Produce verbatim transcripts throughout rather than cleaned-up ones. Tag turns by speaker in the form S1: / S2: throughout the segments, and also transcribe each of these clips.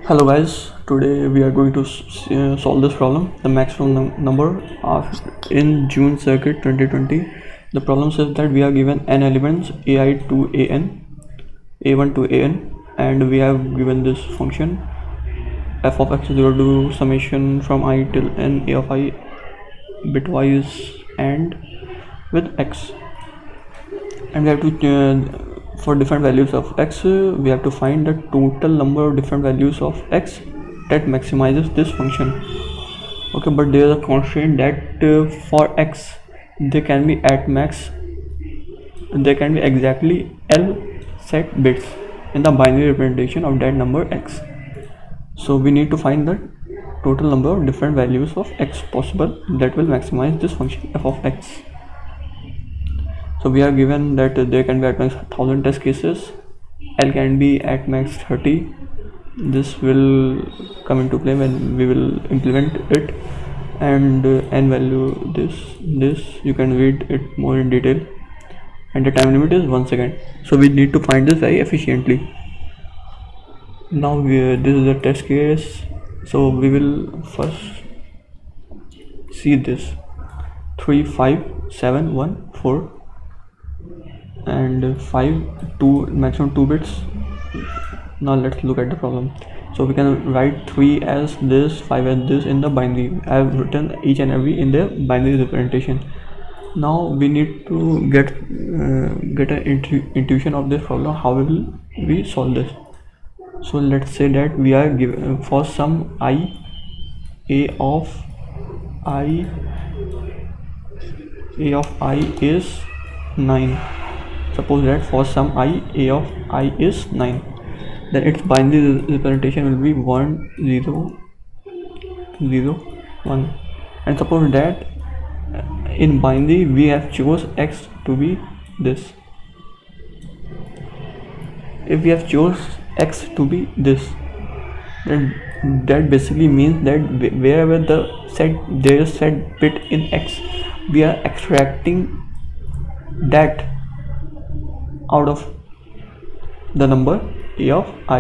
S1: Hello guys, today we are going to s- uh, solve this problem, the maximum num- number of in June circuit twenty twenty. The problem says that we are given n elements ai to an, a one to an, and we have given this function f of x is equal to summation from I till n a of I bitwise and with x, and we have to uh, for different values of x uh, we have to find the total number of different values of x that maximizes this function. Okay, but there is a constraint that uh, for x they can be at max, there can be exactly L set bits in the binary representation of that number x. So we need to find the total number of different values of x possible that will maximize this function f of x. So we are given that there can be at max one thousand test cases, L can be at max thirty. This will come into play when we will implement it, and uh, n value this this you can read it more in detail, and the time limit is one second. So we need to find this very efficiently. Now we, uh, this is the test case, so we will first see this three five seven one four and five two maximum two bits. Now let's look at the problem. So we can write three as this, five as this in the binary. I have written each and every in the binary representation. Now we need to get uh, get an intu intuition of this problem. How will we solve this? So let's say that we are given for some I, a of I, a of I is nine. Suppose that for some I, a of I is nine, then its binary representation will be one zero zero one. And suppose that in binary we have chose x to be this. If we have chose x to be this, then that basically means that wherever the set there is set bit in x, we are extracting that out of the number a of I,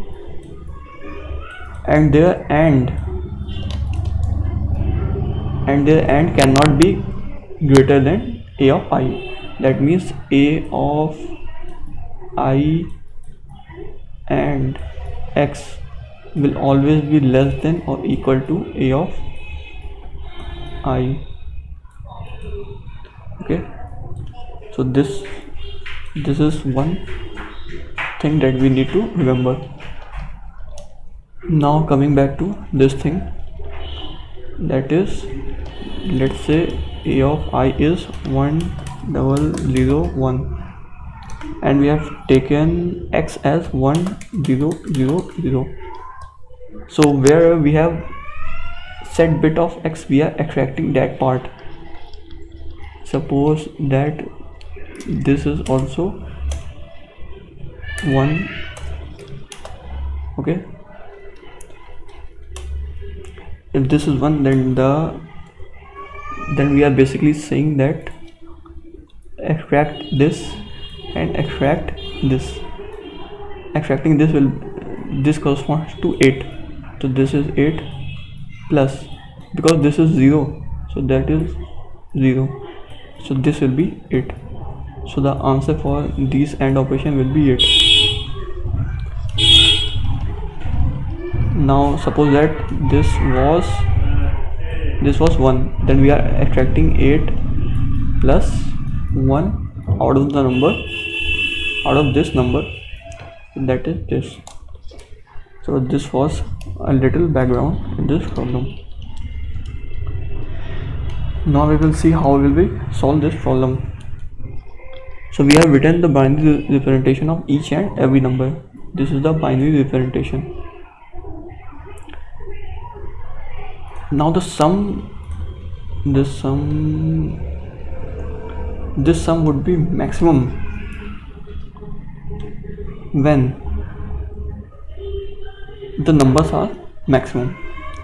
S1: and their and and their and cannot be greater than a of I. That means a of I and x will always be less than or equal to a of I. Okay, so this this is one thing that we need to remember. Now coming back to this thing, that is, let's say a of I is one double zero one, and we have taken x as one zero zero zero. So where we have set bit of x, we are extracting that part. Suppose that this is also one. Okay, if this is one, then the then we are basically saying that extract this and extract this. Extracting this will this corresponds to eight, so this is eight plus, because this is zero, so that is zero, so this will be eight. So the answer for these AND operation will be eight. Now suppose that this was this was one, then we are extracting eight plus one out of the number, out of this number, that is this. So this was a little background in this problem. Now we will see how will we solve this problem. So we have written the binary representation of each and every number. This is the binary representation. Now the sum, this sum, this sum would be maximum when the numbers are maximum.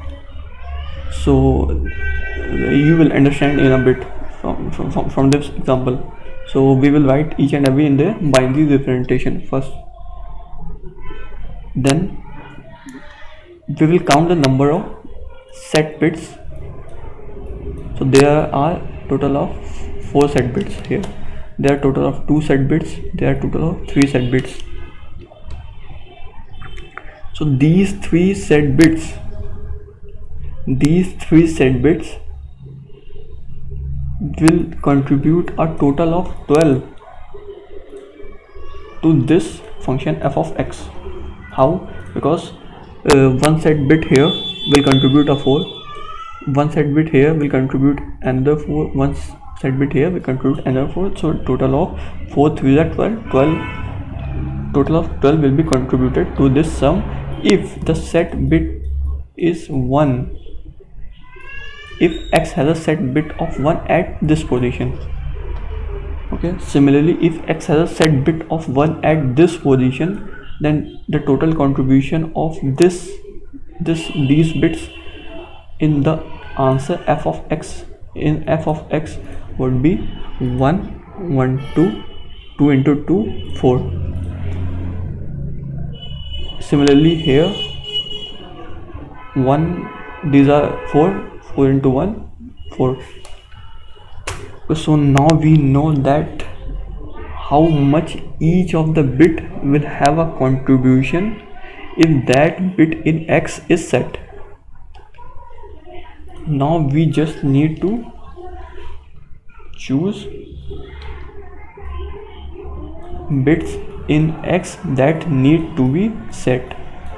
S1: So you will understand in a bit from from, from, from this example. So we will write each and every in the binary representation first, then we will count the number of set bits. So there are total of four set bits here, there are total of two set bits, there are total of three set bits. So these three set bits these three set bits will contribute a total of twelve to this function f of x. How? Because uh, one set bit here will contribute a four, one set bit here will contribute another four, one set bit here will contribute another four. So total of four, three are twelve, twelve, total of twelve will be contributed to this sum if the set bit is one, if x has a set bit of one at this position. Okay, similarly, if x has a set bit of one at this position, then the total contribution of this this these bits in the answer f of x in f of x would be one, one, two, two into two, four. Similarly here, one, these are four, four into one, four. So now we know that how much each of the bit will have a contribution if that bit in x is set. Now we just need to choose bits in x that need to be set.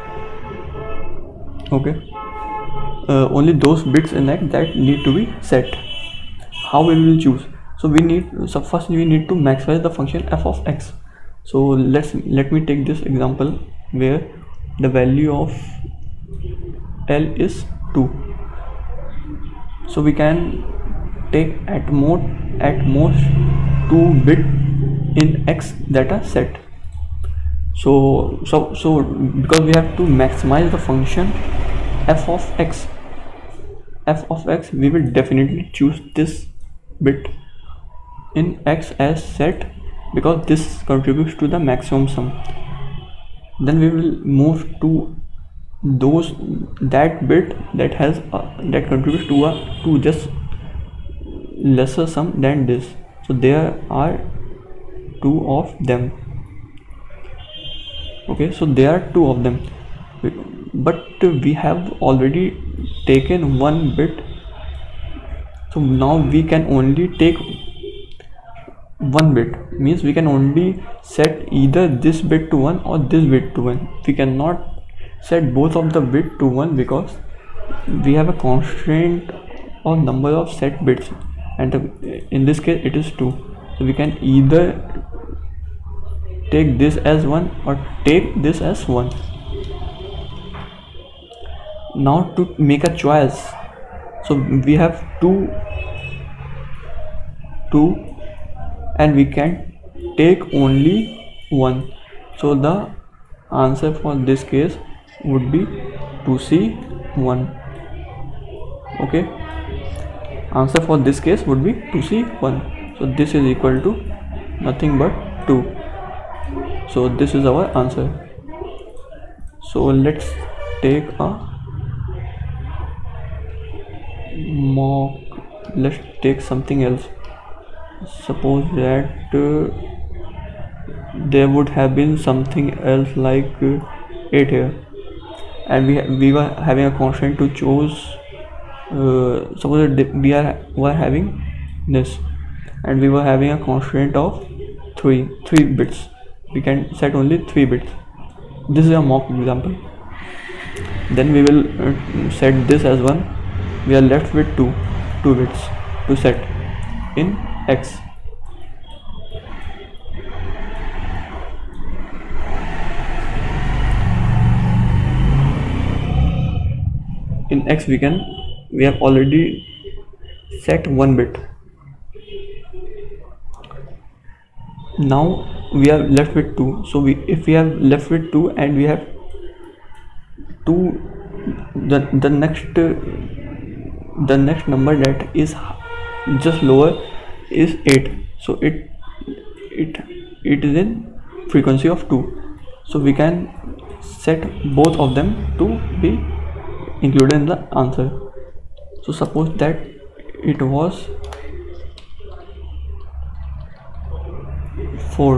S1: Okay, uh, only those bits in x that need to be set. How we will choose? So we need so first we need to maximize the function f of x. So let's let me take this example where the value of L is two. So we can take at most at most two bit in x that are set. So so so because we have to maximize the function f of x, f of x, we will definitely choose this bit in x as set because this contributes to the maximum sum. Then we will move to those that bit that has uh, that contributes to a to just lesser sum than this. So there are two of them. Okay, so there are two of them, but we have already taken one bit. So now we can only take one bit, means we can only set either this bit to one or this bit to one. We cannot set both of the bit to one because we have a constraint of number of set bits, and in this case it is two. So we can either take this as one or take this as one. Now to make a choice, so we have two two and we can take only one. So the answer for this case would be two C one. Okay, answer for this case would be two C one. So this is equal to nothing but two. So this is our answer. So let's take a mock, let's take something else. Suppose that uh, there would have been something else like uh, eight here, and we we were having a constraint to choose. Uh, suppose that we are were having this, and we were having a constraint of three three bits. We can set only three bits. This is a mock example. Then we will uh, set this as one. We are left with two two bits to set in x. In x we can we have already set one bit. Now we are left with two. So we if we have left with two and we have two, the the next uh, the next number that is just lower is eight. So it it it is in frequency of two. So we can set both of them to be included in the answer. So suppose that it was four,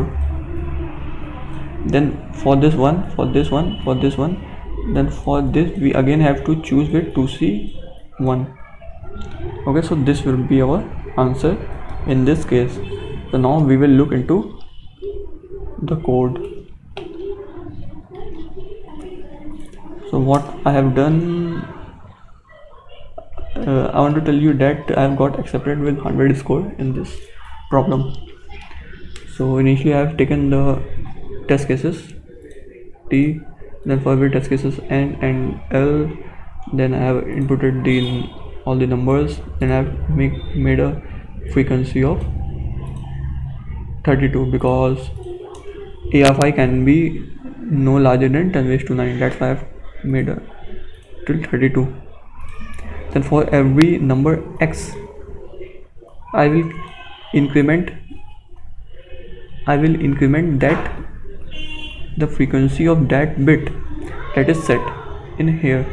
S1: then for this one, for this one, for this one, then for this we again have to choose with two C one. Okay, so this will be our answer in this case. So now we will look into the code. So what I have done, uh, I want to tell you that I have got accepted with one hundred score in this problem. So initially I have taken the test cases T, then for every test cases N and L, then I have inputted the all the numbers, then I have make, made a frequency of thirty-two because A of I can be no larger than ten raised to nine. That's why I have made a till thirty-two. Then for every number X, I will increment I will increment that the frequency of that bit that is set in here.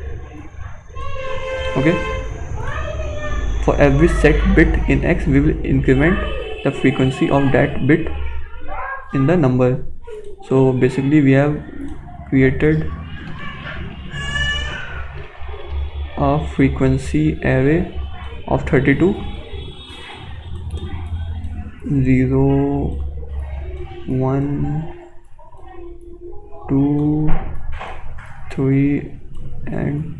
S1: Okay, for every set bit in X, we will increment the frequency of that bit in the number. So basically we have created a frequency array of thirty-two, zero, one, two, three and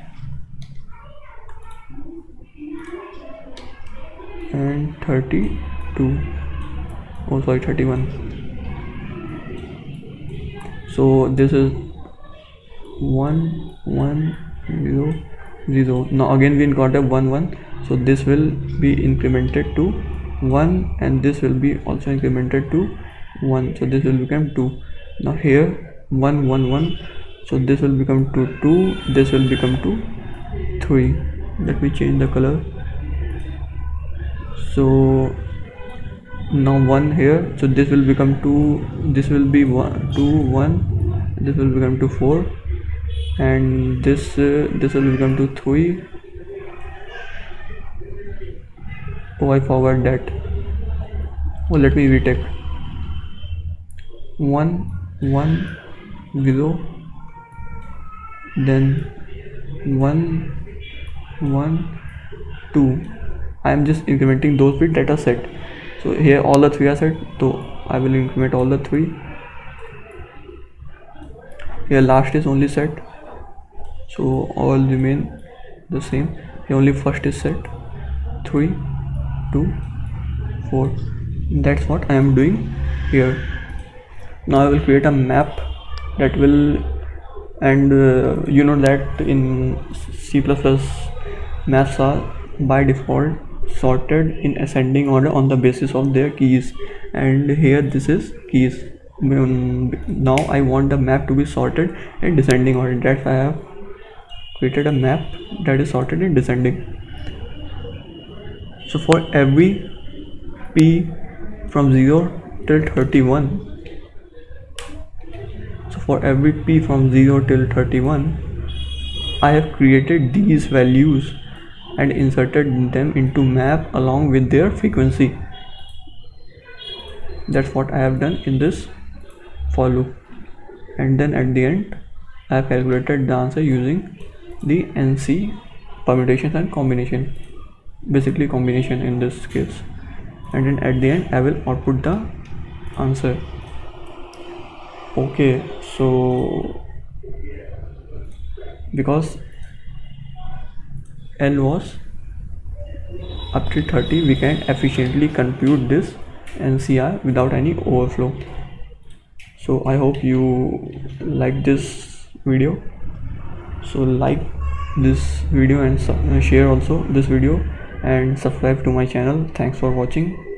S1: and thirty-two. Oh sorry, thirty-one. So this is one, one, zero, zero. Now again we got a one, one. So this will be incremented to one and this will be also incremented to one. So this will become two. Now here one, one, one. So this will become two, two. This will become two, three. Let me change the color. So now one here, so this will become two, this will be one, two, one, this will become two, four, and this uh, this will become two, three. Oh, I forgot that. Oh, let me retake. One, one, zero, then one, one, two. I am just incrementing those bits that are set. So here all the three are set, so I will increment all the three. Here last is only set, so all remain the same. Here only first is set, three, two, four. That's what I am doing here. Now I will create a map that will, and uh, you know that in C plus plus maps are by default sorted in ascending order on the basis of their keys, and here this is keys. Now I want the map to be sorted in descending order. That's why I have created a map that is sorted in descending. So for every p from zero till thirty-one, so for every p from zero till thirty-one, I have created these values and inserted them into map along with their frequency. That's what I have done in this for loop, and then at the end I have calculated the answer using the N C permutations and combination, basically combination in this case, and then at the end I will output the answer. Okay, so because L was up to thirty, we can efficiently compute this N C R without any overflow. So I hope you like this video. So like this video and share also this video and subscribe to my channel. Thanks for watching.